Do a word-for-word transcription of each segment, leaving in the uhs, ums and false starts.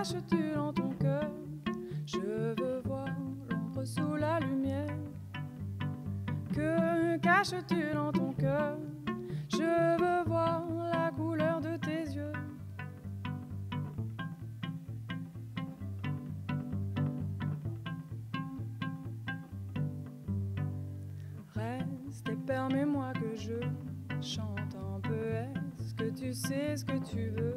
caches-tu dans ton cœur? Je veux voir l'ombre sous la lumière. Que caches-tu dans ton cœur? Je veux voir la couleur de tes yeux. Reste et permets-moi que je chante un peu. Est-ce que tu sais ce que tu veux?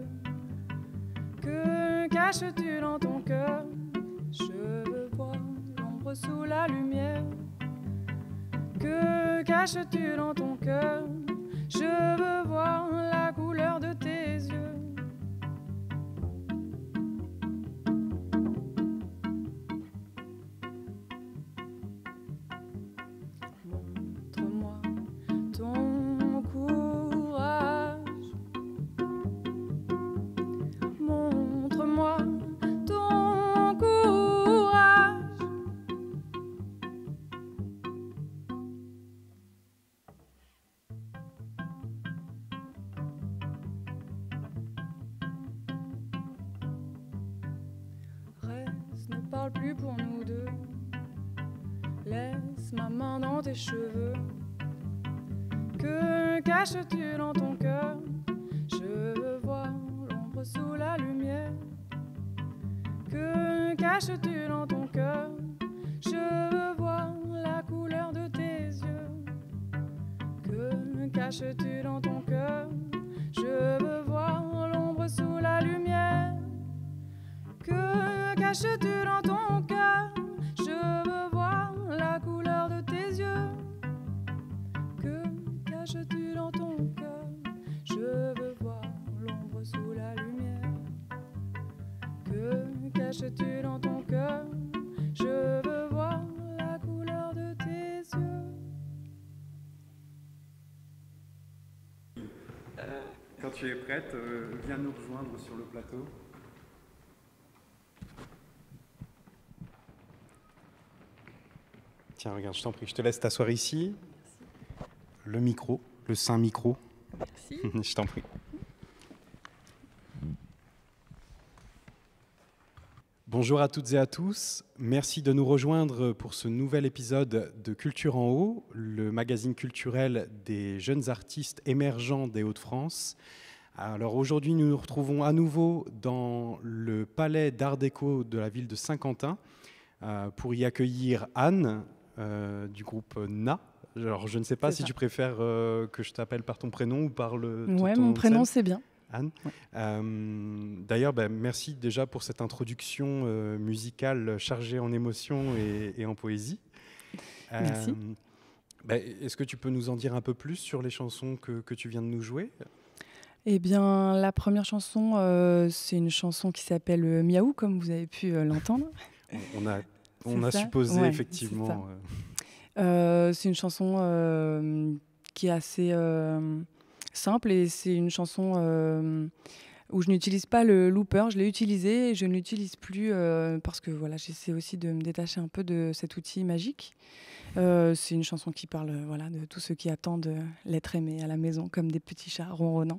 Que caches-tu dans ton cœur? Je veux voir l'ombre sous la lumière. Que caches-tu dans ton cœur? Je veux voir la couleur de tes yeux. Montre-moi ton courage. Montre-moi ton courage. Reste, ne parle plus pour nous deux. Laisse ma main dans tes cheveux. Que caches-tu dans ton cœur? Je veux voir l'ombre sous la lumière. Que caches-tu dans ton cœur? Je veux voir la couleur de tes yeux. Que caches-tu dans ton cœur? Je veux voir l'ombre sous la lumière. Que caches-tu dans ton cœur? Je veux voir la couleur de tes yeux. Que caches-tu dans ton cœur? Je veux voir l'ombre sous la lumière. Que caches-tu dans ton cœur? Je veux voir la couleur de tes yeux. Quand tu es prête, euh, viens nous rejoindre sur le plateau. Tiens, regarde, je t'en prie, je te laisse t'asseoir ici. Merci. Le micro, le saint micro. Merci. Je t'en prie. Bonjour à toutes et à tous. Merci de nous rejoindre pour ce nouvel épisode de Culture en Haut, le magazine culturel des jeunes artistes émergents des Hauts-de-France. Alors aujourd'hui, nous nous retrouvons à nouveau dans le palais d'Art déco de la ville de Saint-Quentin euh, pour y accueillir Anne euh, du groupe N A. Alors je ne sais pas c'est si ça. Tu préfères euh, que je t'appelle par ton prénom ou par le Ouais, ton mon prénom scène. C'est bien. Anne. Ouais. Euh, d'ailleurs, ben, merci déjà pour cette introduction euh, musicale chargée en émotions et, et en poésie. Merci. Euh, ben, est-ce que tu peux nous en dire un peu plus sur les chansons que, que tu viens de nous jouer ? Eh bien, la première chanson, euh, c'est une chanson qui s'appelle euh, Miaou, comme vous avez pu euh, l'entendre. On a, on a supposé, ouais, effectivement. C'est, euh, c'est une chanson euh, qui est assez euh, simple et c'est une chanson euh, où je n'utilise pas le looper. Je l'ai utilisé et je ne l'utilise plus euh, parce que voilà, j'essaie aussi de me détacher un peu de cet outil magique. Euh, c'est une chanson qui parle euh, voilà, de tous ceux qui attendent euh, l'être aimé à la maison, comme des petits chats ronronnants.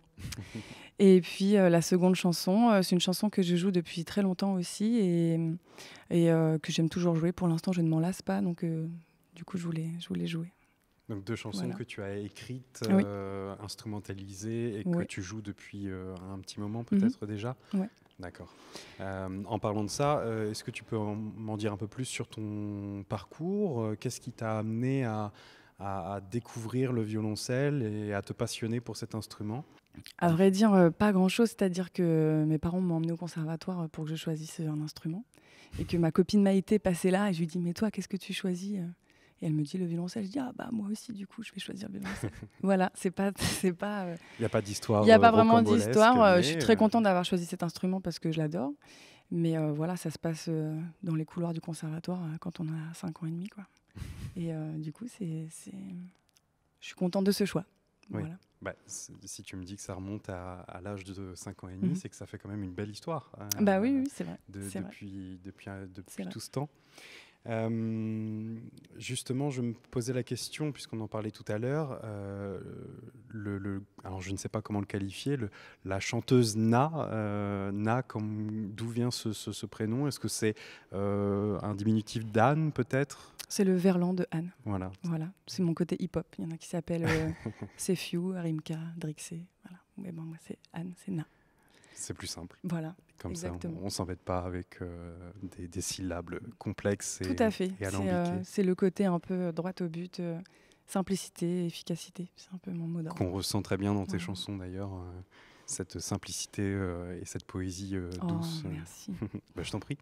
Et puis euh, la seconde chanson, euh, c'est une chanson que je joue depuis très longtemps aussi et, et euh, que j'aime toujours jouer. Pour l'instant, je ne m'en lasse pas, donc euh, du coup, je voulais, je voulais jouer. Donc deux chansons voilà. que tu as écrites, oui. euh, instrumentalisées et oui. que tu joues depuis euh, un petit moment peut-être mm-hmm. déjà. Ouais. D'accord. Euh, en parlant de ça, euh, est-ce que tu peux en, m'en dire un peu plus sur ton parcours ? euh, Qu'est-ce qui t'a amené à, à, à découvrir le violoncelle et à te passionner pour cet instrument ? À vrai dire, euh, pas grand-chose. C'est-à-dire que mes parents m'ont emmené au conservatoire pour que je choisisse un instrument. Et que ma copine Maïté passait là et je lui dis « Mais toi, qu'est-ce que tu choisis ?» Et elle me dit le violoncelle. Je dis ah bah moi aussi du coup je vais choisir le violoncelle. Voilà, c'est pas c'est pas. Il euh, n'y a pas d'histoire. Il n'y a pas vraiment d'histoire. Mais... Je suis très contente d'avoir choisi cet instrument parce que je l'adore. Mais euh, voilà, ça se passe euh, dans les couloirs du conservatoire euh, quand on a cinq ans et demi quoi. Et euh, du coup c'est c'est. Je suis contente de ce choix. Oui. Voilà. Bah, si tu me dis que ça remonte à, à l'âge de cinq ans et demi, mmh. c'est que ça fait quand même une belle histoire. Euh, bah oui, oui, c'est vrai. De, c'est depuis vrai. depuis, depuis tout ce temps. Euh, justement, je me posais la question, puisqu'on en parlait tout à l'heure, euh, le, le, alors je ne sais pas comment le qualifier, le, la chanteuse Na, euh, Na, comme, d'où vient ce, ce, ce prénom? Est-ce que c'est euh, un diminutif d'Anne, peut-être? C'est le verlan de Anne. Voilà. Voilà. C'est mon côté hip-hop. Il y en a qui s'appellent euh, Sefiu, Rimka, Drixé. Voilà. Mais bon, moi, c'est Anne, c'est Na. C'est plus simple. Voilà. Comme exactement. ça, on ne s'embête pas avec euh, des, des syllabes complexes et, Tout à fait. et C'est, alambiquées. euh, c'est le côté un peu droit au but, euh, simplicité, efficacité. C'est un peu mon mot d'ordre. Qu'on ressent très bien dans tes Ouais. chansons d'ailleurs, euh, cette simplicité euh, et cette poésie euh, Oh, douce. merci. Bah, je t'en prie.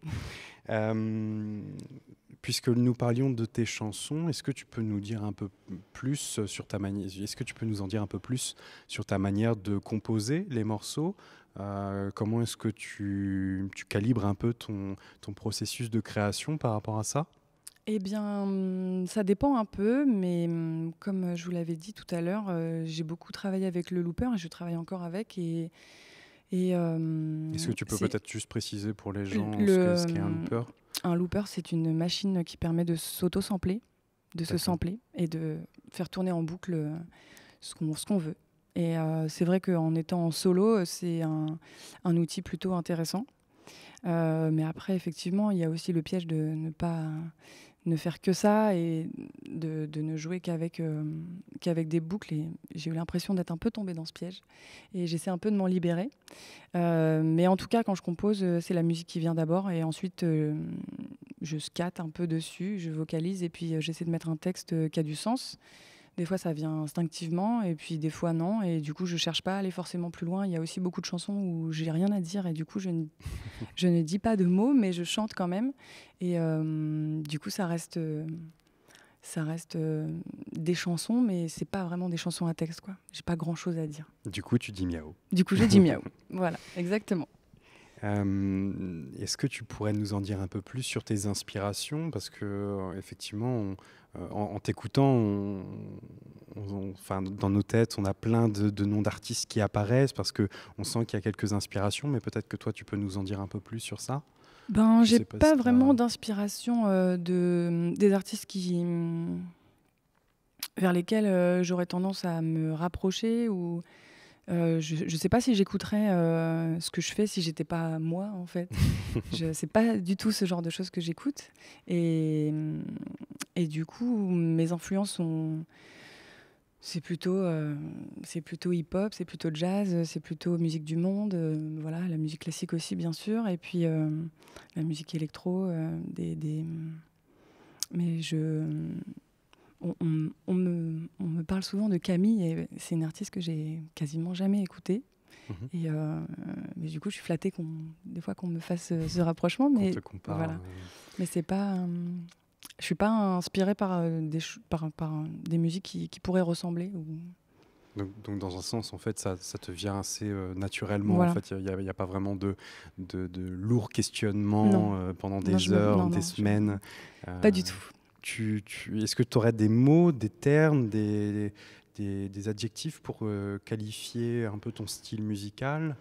Euh, puisque nous parlions de tes chansons, est-ce que tu peux nous dire un peu plus sur ta manière, est-ce que tu peux nous en dire un peu plus sur ta manière de composer les morceaux? Euh, comment est-ce que tu, tu calibres un peu ton, ton processus de création par rapport à ça? Eh bien, ça dépend un peu, mais comme je vous l'avais dit tout à l'heure, euh, j'ai beaucoup travaillé avec le looper et je travaille encore avec. Et, et, euh, Est-ce que tu peux c'est peut-être juste préciser pour les gens le, ce qu'est, ce qu'est un looper? Un looper, c'est une machine qui permet de s'auto-sampler, de se D'accord. sampler et de faire tourner en boucle ce qu'on, ce qu'on veut. Et euh, c'est vrai qu'en étant en solo, c'est un, un outil plutôt intéressant. Euh, mais après, effectivement, il y a aussi le piège de ne pas ne faire que ça et de, de ne jouer qu'avec, euh, qu'avec des boucles. Et j'ai eu l'impression d'être un peu tombée dans ce piège. Et j'essaie un peu de m'en libérer. Euh, mais en tout cas, quand je compose, c'est la musique qui vient d'abord. Et ensuite, euh, je scatte un peu dessus, je vocalise. Et puis, euh, j'essaie de mettre un texte euh, qui a du sens. Des fois, ça vient instinctivement, et puis des fois, non. Et du coup, je cherche pas à aller forcément plus loin. Il y a aussi beaucoup de chansons où j'ai rien à dire, et du coup, je ne, je ne dis pas de mots, mais je chante quand même. Et euh, du coup, ça reste, euh, ça reste euh, des chansons, mais c'est pas vraiment des chansons à texte, quoi. J'ai pas grand-chose à dire. Du coup, tu dis miaou. Du coup, je dis miaou. Voilà, exactement. Euh, est-ce que tu pourrais nous en dire un peu plus sur tes inspirations? Parce que, euh, effectivement, on, euh, en, en t'écoutant, on, on, enfin, dans nos têtes, on a plein de, de noms d'artistes qui apparaissent parce qu'on sent qu'il y a quelques inspirations, mais peut-être que toi, tu peux nous en dire un peu plus sur ça? Ben, Je j'ai sais pas pas si t'as- vraiment d'inspiration euh, de, des artistes qui, vers lesquels euh, j'aurais tendance à me rapprocher ou euh, je ne sais pas si j'écouterais euh, ce que je fais si j'étais pas moi en fait. Je c'est pas du tout ce genre de choses que j'écoute et et du coup mes influences sont c'est plutôt euh, c'est plutôt hip-hop, c'est plutôt jazz, c'est plutôt musique du monde, euh, voilà, la musique classique aussi bien sûr et puis euh, la musique électro euh, des, des mais je On, on- on me, on me parle souvent de Camille, et c'est une artiste que j'ai quasiment jamais écoutée. Mhm. Et euh, mais du coup, je suis flattée qu'on, des fois qu'on me fasse euh, ce rapprochement, Qu'on mais te compare. voilà. euh, Mais c'est pas, euh, je suis pas inspirée par euh, des, ch- par, par euh, des musiques qui, qui pourraient ressembler. Ou... Donc, donc, dans un sens, en fait, ça, ça te vient assez euh, naturellement. Voilà. En fait, il n'y a, y a pas vraiment de, de, de lourds questionnements Non. euh, pendant Non, des je me- heures, non, des non, je- semaines. Pas Euh, du tout. Tu, tu, est-ce que tu aurais des mots, des termes, des, des, des adjectifs pour euh, qualifier un peu ton style musical?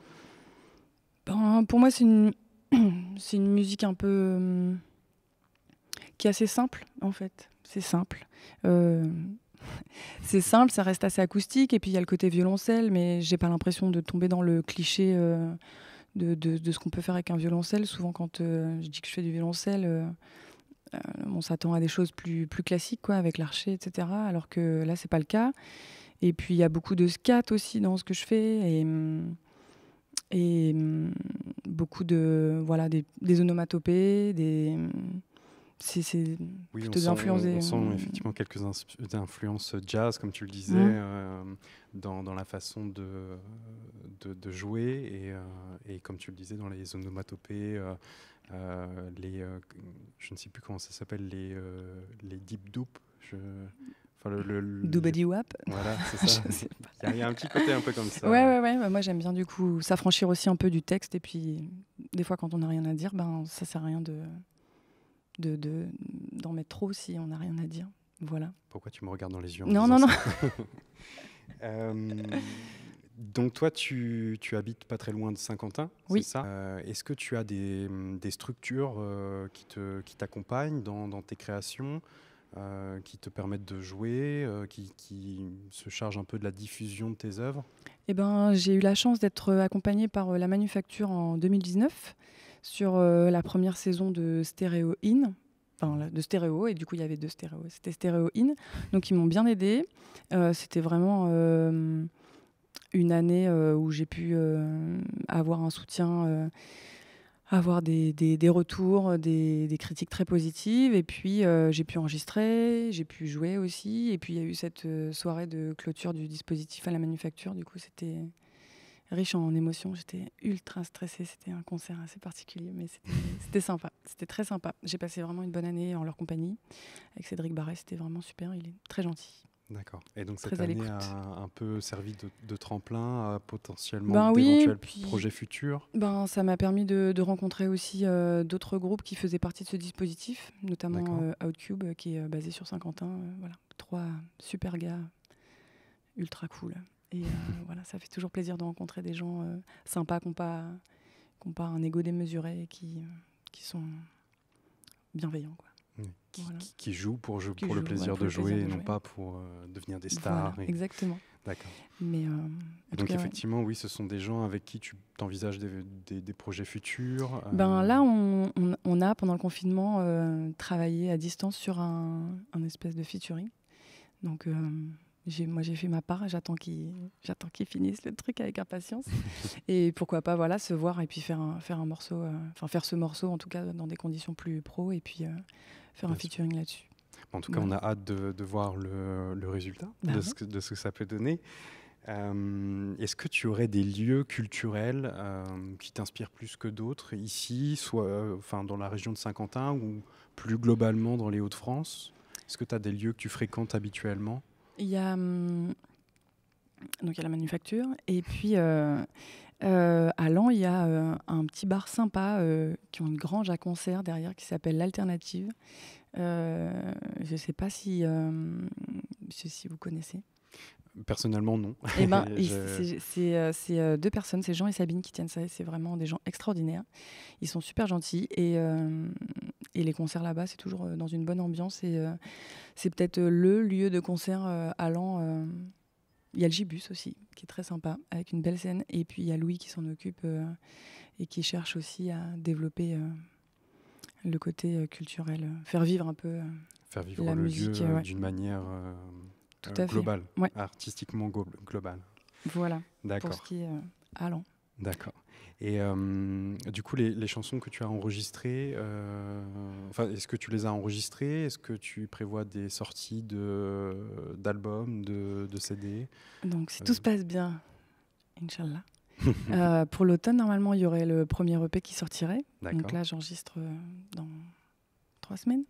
Ben, pour moi, c'est une, c'est une musique un peu euh, qui est assez simple, en fait. C'est simple. Euh, c'est simple, ça reste assez acoustique, et puis il y a le côté violoncelle, mais j'ai pas l'impression de tomber dans le cliché euh, de, de, de ce qu'on peut faire avec un violoncelle. Souvent, quand euh, je dis que je fais du violoncelle, euh, euh, on s'attend à des choses plus, plus classiques, quoi, avec l'archet, et cetera. Alors que là, c'est pas le cas. Et puis, il y a beaucoup de scat aussi dans ce que je fais, et, hum, et hum, beaucoup de, voilà, des, des onomatopées, des... hum, C'est c'est Oui, on plutôt des sent, influences on, des- on sent effectivement quelques ins- influences jazz, comme tu le disais, Mhm. euh, dans, dans la façon de, de, de jouer et, euh, et, comme tu le disais, dans les onomatopées, euh, euh, les, euh, je ne sais plus comment ça s'appelle, les, euh, les deep doop. Je, enfin, le, le- le- Doobady Wap. Voilà, c'est ça. Je sais pas. Il y, a- il y a un petit côté un peu comme ça. Ouais, ouais, ouais. Bah, moi, j'aime bien du coup s'affranchir aussi un peu du texte. Et puis, des fois, quand on n'a rien à dire, ben, ça sert à rien de, de, de- d'en mettre trop si on n'a rien à dire. Voilà. Pourquoi tu me regardes dans les yeux en Non, disant non, non. ça? Euh, Donc toi, tu, tu habites pas très loin de Saint-Quentin, Oui. c'est ça? Euh, Est-ce que tu as des, des structures euh, qui te, qui t'accompagnent dans, dans tes créations, euh, qui te permettent de jouer, euh, qui, qui se chargent un peu de la diffusion de tes œuvres? Eh ben, j'ai eu la chance d'être accompagnée par euh, la Manufacture en deux mille dix-neuf sur euh, la première saison de Stéréo In. Enfin, la- de Stéréo, et du coup, il y avait deux stéréos. C'était Stéréo In. Donc, ils m'ont bien aidée. Euh, c'était vraiment euh, une année euh, où j'ai pu euh, avoir un soutien, euh, avoir des, des- des retours, des, des critiques très positives. Et puis, euh, j'ai pu enregistrer, j'ai pu jouer aussi. Et puis, il y a eu cette euh, soirée de clôture du dispositif à la Manufacture. Du coup, c'était riche en émotions. J'étais ultra stressée. C'était un concert assez particulier, mais c'était c'était sympa. C'était très sympa. J'ai passé vraiment une bonne année en leur compagnie. Avec Cédric Barret, c'était vraiment super. Il est très gentil. D'accord. Et donc cette Très à année l'écoute. a un peu servi de, de tremplin à potentiellement Ben oui, d'éventuels puis projets futurs? ben, ça m'a permis de, de rencontrer aussi euh, d'autres groupes qui faisaient partie de ce dispositif, notamment D'accord. euh, Outcube, euh, qui est euh, basé sur Saint-Quentin. Euh, voilà, trois super gars ultra cool. Et euh, voilà, ça fait toujours plaisir de rencontrer des gens euh, sympas, qui n'ont pas, qui ont pas un ego démesuré et qui, euh, qui sont bienveillants, quoi. Oui. Qui, Voilà. qui- qui jouent pour, jou- Qui pour le jouent, ouais, plaisir pour de le jouer plaisir et de non jouer. pas pour euh, devenir des Voilà, stars. et- exactement. D'accord. Mais euh, en tout Donc cas, ouais. effectivement, oui, ce sont des gens avec qui tu t'envisages des, des- des projets futurs. Ben euh, là, on, on- on a, pendant le confinement, euh, travaillé à distance sur un, un espèce de featuring. Donc, euh, j'ai, moi, j'ai fait ma part. J'attends qu'ils, j'attends qu'ils finissent le truc avec impatience. Et pourquoi pas, voilà, se voir et puis faire un, faire un morceau, euh, enfin faire ce morceau, en tout cas, dans des conditions plus pro, et puis euh, faire Bien un sûr. featuring là-dessus. En tout cas, Voilà. on a hâte de, de voir le, le résultat Bah de, ouais. ce que, de ce que ça peut donner. Euh, Est-ce que tu aurais des lieux culturels euh, qui t'inspirent plus que d'autres ici, soit euh, enfin, dans la région de Saint-Quentin ou plus globalement dans les Hauts-de-France? Est-ce que tu as des lieux que tu fréquentes habituellement? Il y a, hum, donc il y a la Manufacture, et puis euh, euh, à Laon, il y a euh, un petit bar sympa euh, qui ont une grange à concert derrière qui s'appelle l'Alternative. Euh, je ne sais pas si, euh, si si vous connaissez. Personnellement, non. Eh ben, Je- et c'est c'est, euh, c'est, euh, deux personnes, c'est Jean et Sabine qui tiennent ça, et c'est vraiment des gens extraordinaires. Ils sont super gentils, et, euh, et les concerts là-bas, c'est toujours euh, dans une bonne ambiance, et euh, c'est peut-être euh, le lieu de concert euh, à Laon. euh. Il y a le Gibus aussi, qui est très sympa, avec une belle scène, et puis il y a Louis qui s'en occupe euh, et qui cherche aussi à développer euh, le côté euh, culturel, euh, faire vivre un peu euh, Faire vivre la le musique, lieu euh, euh, ouais. d'une manière euh, Tout euh, à fait. globale, Ouais. artistiquement go- globale. Voilà, pour ce D'accord, qui est euh, à Laon. d'accord. Et euh, du coup, les, les chansons que tu as enregistrées, euh, enfin, est-ce que tu les as enregistrées? Est-ce que tu prévois des sorties de, d'albums, de, de C D? Donc si Euh. tout se passe bien, Inch'Allah. Euh, pour l'automne, normalement, il y aurait le premier E P qui sortirait. Donc D'accord. là, j'enregistre euh, dans trois semaines.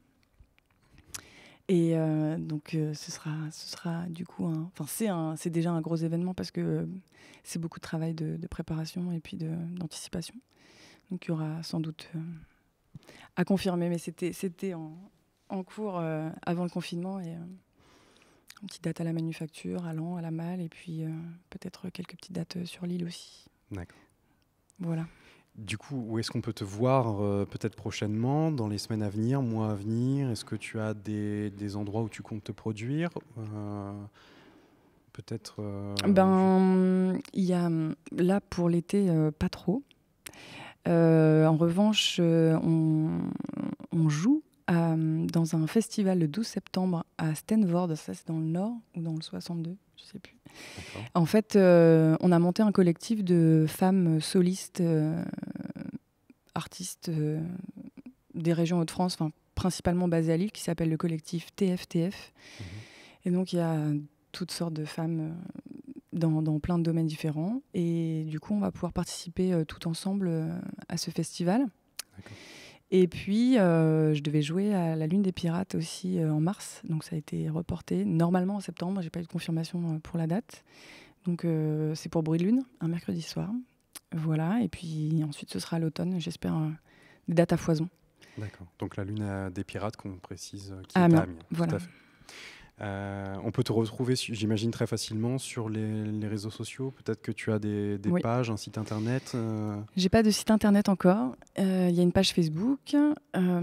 Et euh, donc, euh, ce sera, ce sera du coup un. Enfin, c'est un, c'est déjà un gros événement parce que euh, c'est beaucoup de travail de, de préparation et puis de, d'anticipation. Donc, il y aura sans doute euh, à confirmer, mais c'était, c'était en, en cours euh, avant le confinement, et euh, une petite date à la Manufacture, à Laon, à la Malle, et puis euh, peut-être quelques petites dates euh, sur l'île aussi. D'accord. Voilà. Du coup, où est-ce qu'on peut te voir euh, peut-être prochainement, dans les semaines à venir, mois à venir? Est-ce que tu as des, des endroits où tu comptes te produire? Euh, Peut-être. euh, Ben, il y a là pour l'été, euh, pas trop. Euh, en revanche, euh, on, on joue à- dans un festival le douze septembre à Stenvoorde. Ça, c'est dans le Nord ou dans le soixante-deux, je sais plus. D'accord. En fait, euh, on a monté un collectif de femmes solistes, euh, artistes euh, des régions Hauts-de-France, enfin principalement basées à Lille, qui s'appelle le collectif T F T F. Mhm. Et donc, il y a toutes sortes de femmes euh, dans, dans plein de domaines différents. Et du coup, on va pouvoir participer euh, tout ensemble euh, à ce festival. D'accord. Et puis, euh, je devais jouer à la Lune des Pirates aussi euh, en mars. Donc, ça a été reporté normalement en septembre. J'ai pas eu de confirmation euh, pour la date. Donc, euh, c'est pour Bruit de Lune, un mercredi soir. Voilà. Et puis ensuite, ce sera à l'automne. J'espère euh, des dates à foison. D'accord. Donc la Lune euh, des Pirates, qu'on précise, euh, qui À est à Amiens, Amiens. voilà. Tout à fait. Euh, on peut te retrouver, j'imagine, très facilement sur les, les réseaux sociaux. Peut-être que tu as des, des oui. pages, un site internet. Euh... J'ai pas de site internet encore. Il euh, y a une page Facebook, euh,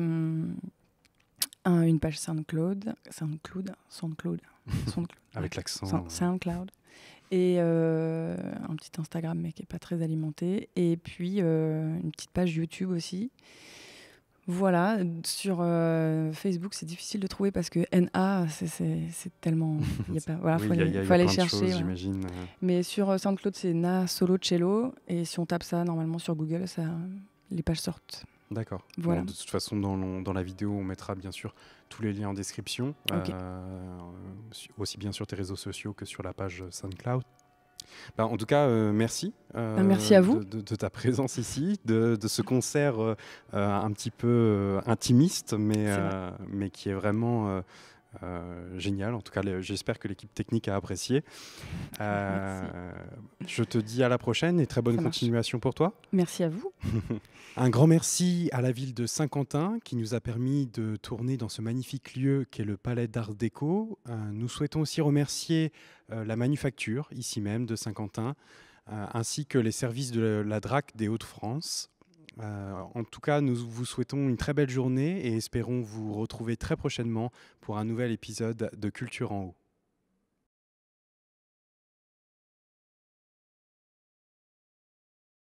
un, une page SoundCloud, SoundCloud, SoundCloud, SoundCloud avec l'accent. Sound, SoundCloud. Et euh, un petit Instagram, mais qui est pas très alimenté. Et puis euh, une petite page YouTube aussi. Voilà, sur euh, Facebook, c'est difficile de trouver parce que N A, c'est, c'est, c'est tellement... Il faut oui, aller, y a, y a aller chercher. Choses, voilà. j'imagine. Mais sur SoundCloud, c'est Na Solo Cello. Et si on tape ça, normalement, sur Google, ça, les pages sortent. D'accord. Voilà. Bon, de toute façon, dans, dans la vidéo, on mettra bien sûr tous les liens en description, okay. euh, aussi bien sur tes réseaux sociaux que sur la page SoundCloud. Ben, en tout cas, euh, merci. Euh, ben, merci à vous. De, de, de ta présence ici, de, de ce concert euh, un petit peu euh, intimiste, mais, euh, mais qui est vraiment euh, euh, génial. En tout cas, les, j'espère que l'équipe technique a apprécié. Euh, je te dis à la prochaine et très bonne Ça continuation marche. Pour toi. Merci à vous. Un grand merci à la ville de Saint-Quentin qui nous a permis de tourner dans ce magnifique lieu qu'est le Palais d'Art Déco. Euh, nous souhaitons aussi remercier euh, la manufacture, ici même, de Saint-Quentin, euh, ainsi que les services de la D R A C des Hauts-de-France. Euh, en tout cas, nous vous souhaitons une très belle journée et espérons vous retrouver très prochainement pour un nouvel épisode de Culture en Haut.